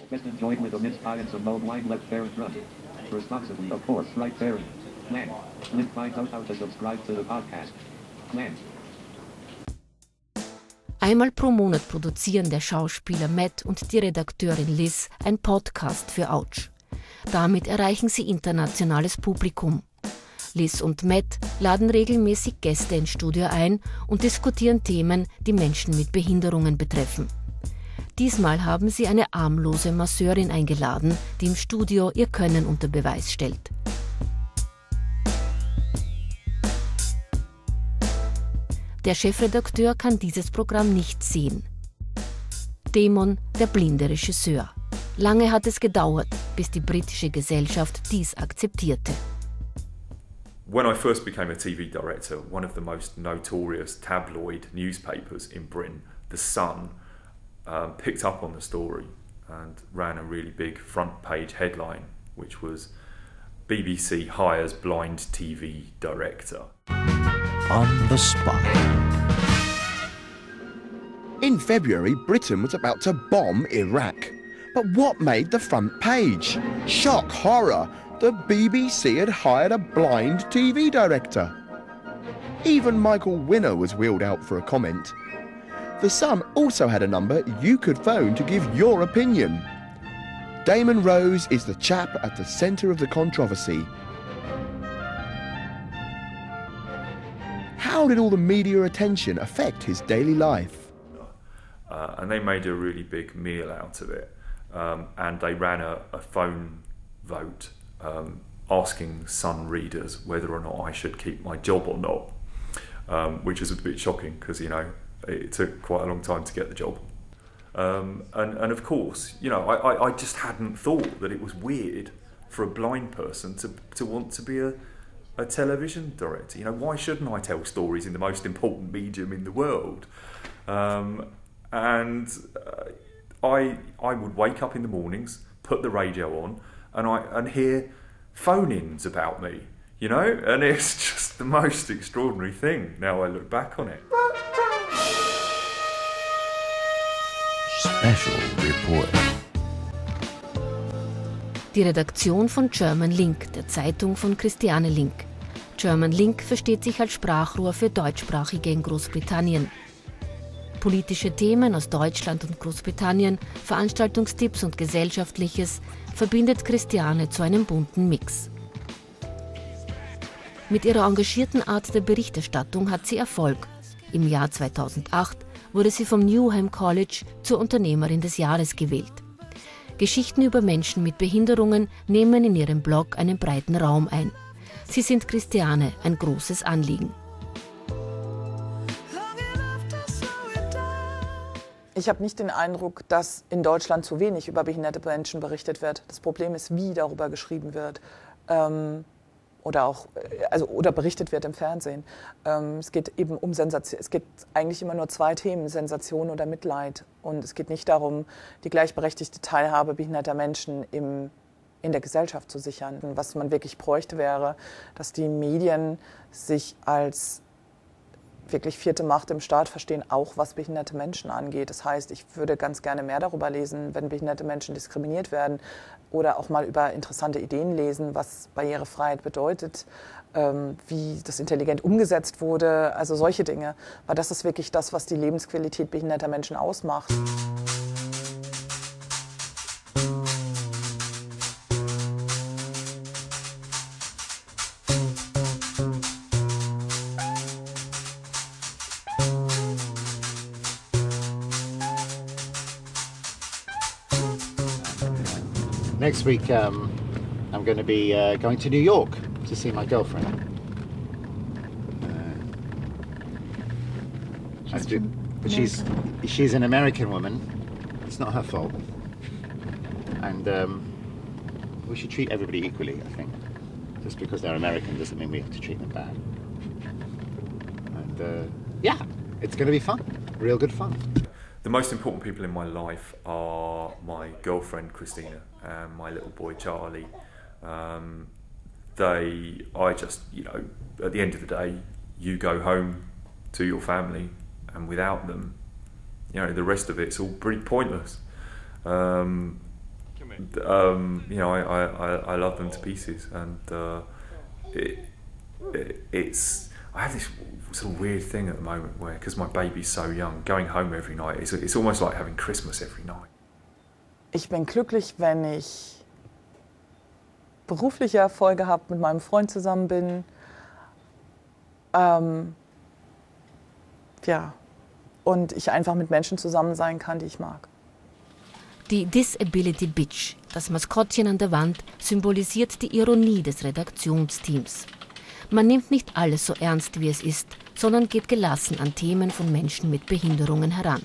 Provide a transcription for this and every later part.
Best enjoyed with a misguidance of no blind left parent run. Responsibly, of course, right parent. Plan. Link finds out how to subscribe to the podcast. Plan. Einmal pro Monat produzieren der Schauspieler Matt und die Redakteurin Liz ein Podcast für Ouch. Damit erreichen sie internationales Publikum. Liz und Matt laden regelmäßig Gäste ins Studio ein und diskutieren Themen, die Menschen mit Behinderungen betreffen. Diesmal haben sie eine armlose Masseurin eingeladen, die im Studio ihr Können unter Beweis stellt. Der Chefredakteur kann dieses Programm nicht sehen. Damon, der blinde Regisseur. Lange hat es gedauert, bis die britische Gesellschaft dies akzeptierte. When I first became a TV director, one of the most notorious tabloid newspapers in Britain, The Sun, picked up on the story and ran a really big front page headline, which was BBC hires blind TV director. On the spot. In February, Britain was about to bomb Iraq. But what made the front page? Shock, horror! The BBC had hired a blind TV director. Even Michael Winner was wheeled out for a comment. The Sun also had a number you could phone to give your opinion. Damon Rose is the chap at the centre of the controversy. How did all the media attention affect his daily life? And they made a really big meal out of it. And they ran a phone vote asking Sun readers whether or not I should keep my job or not, which is a bit shocking because, you know, it took quite a long time to get the job. And of course, you know, I just hadn't thought that it was weird for a blind person to want to be a television director. You know, why shouldn't I tell stories in the most important medium in the world? And I would wake up in the mornings, put the radio on, and hear phone-ins about me, you know? And it's just the most extraordinary thing now I look back on it. Special Report. Die Redaktion von German Link, der Zeitung von Christiane Link. German Link versteht sich als Sprachrohr für Deutschsprachige in Großbritannien. Politische Themen aus Deutschland und Großbritannien, Veranstaltungstipps und Gesellschaftliches verbindet Christiane zu einem bunten Mix. Mit ihrer engagierten Art der Berichterstattung hat sie Erfolg. Im Jahr 2008 wurde sie vom Newham College zur Unternehmerin des Jahres gewählt. Geschichten über Menschen mit Behinderungen nehmen in ihrem Blog einen breiten Raum ein. Sie sind Christiane ein großes Anliegen. Ich habe nicht den Eindruck, dass in Deutschland zu wenig über behinderte Menschen berichtet wird. Das Problem ist, wie darüber geschrieben wird oder berichtet wird im Fernsehen. Es geht eben um Sensation. Es geht eigentlich immer nur zwei Themen: Sensation oder Mitleid. Und es geht nicht darum, die gleichberechtigte Teilhabe behinderter Menschen in der Gesellschaft zu sichern. Was man wirklich bräuchte, wäre, dass die Medien sich als wirklich vierte Macht im Staat verstehen, auch was behinderte Menschen angeht. Das heißt, ich würde ganz gerne mehr darüber lesen, wenn behinderte Menschen diskriminiert werden, oder auch mal über interessante Ideen lesen, was Barrierefreiheit bedeutet, wie das intelligent umgesetzt wurde, also solche Dinge. Weil das ist wirklich das, was die Lebensqualität behinderter Menschen ausmacht. Next week, I'm going to be going to New York to see my girlfriend. But she's an American woman. It's not her fault. And we should treat everybody equally, I think. Just because they're American doesn't mean we have to treat them bad. And yeah, it's going to be fun. Real good fun. The most important people in my life are my girlfriend Christina and my little boy Charlie. You know, at the end of the day, you go home to your family, and without them, you know, the rest of it's all pretty pointless. You know, I love them to pieces, and it's. I have this sort of weird thing at the moment where, because my baby's so young, going home every night, it's almost like having Christmas every night. Ich bin glücklich, wenn ich berufliche Erfolge habe, mit meinem Freund zusammen bin. Ja, und ich einfach mit Menschen zusammen sein kann, die ich mag. Die Disability Bitch, das Maskottchen an der Wand, symbolisiert die Ironie des Redaktionsteams. Man nimmt nicht alles so ernst, wie es ist, sondern geht gelassen an Themen von Menschen mit Behinderungen heran.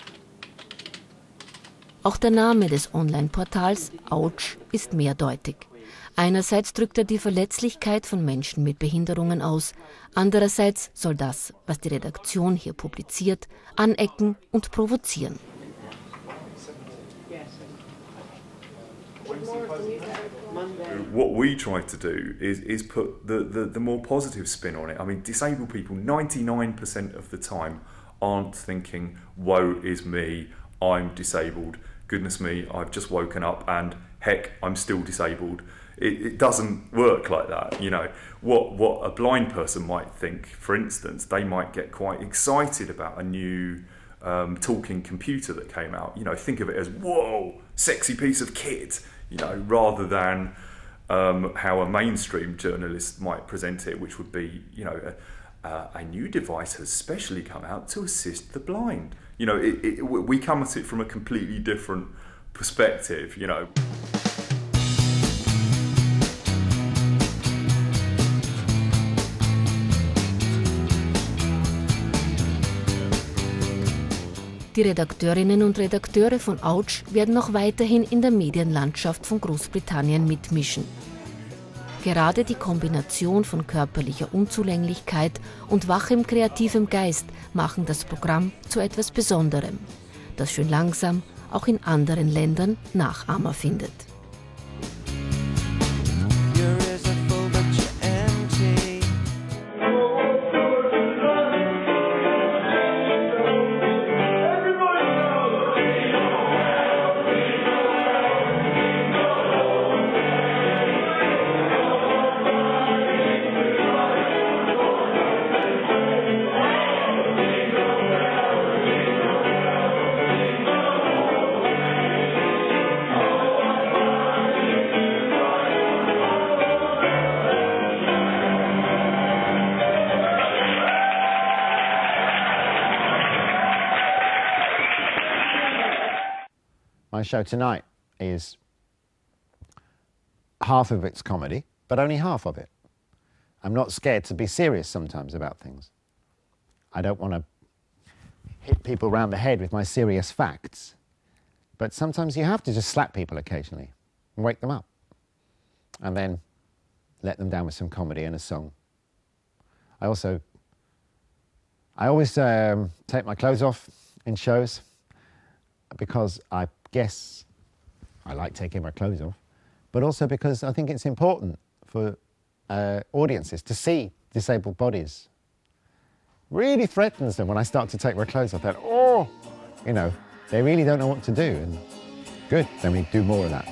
Auch der Name des Online-Portals Ouch ist mehrdeutig. Einerseits drückt er die Verletzlichkeit von Menschen mit Behinderungen aus, andererseits soll das, was die Redaktion hier publiziert, anecken und provozieren. What we try to do is put the more positive spin on it. I mean, disabled people 99% of the time aren't thinking, woe is me, I'm disabled, goodness me, I've just woken up and heck, I'm still disabled. It doesn't work like that, you know. What a blind person might think, for instance, they might get quite excited about a new talking computer that came out. You know, think of it as, whoa, sexy piece of kit, you know, rather than how a mainstream journalist might present it, which would be, you know, a new device has specially come out to assist the blind. You know, we come at it from a completely different perspective, you know. Die Redakteurinnen und Redakteure von Ouch werden auch weiterhin in der Medienlandschaft von Großbritannien mitmischen. Gerade die Kombination von körperlicher Unzulänglichkeit und wachem kreativem Geist machen das Programm zu etwas Besonderem, das schön langsam auch in anderen Ländern Nachahmer findet. My show tonight is half of it's comedy, but only half of it. I'm not scared to be serious sometimes about things. I don't want to hit people around the head with my serious facts, but sometimes you have to just slap people occasionally and wake them up, and then let them down with some comedy and a song. I always take my clothes off in shows because I guess I like taking my clothes off, but also because I think it's important for audiences to see disabled bodies. Really threatens them when I start to take my clothes off. That, oh, you know, they really don't know what to do. And good, then we do more of that.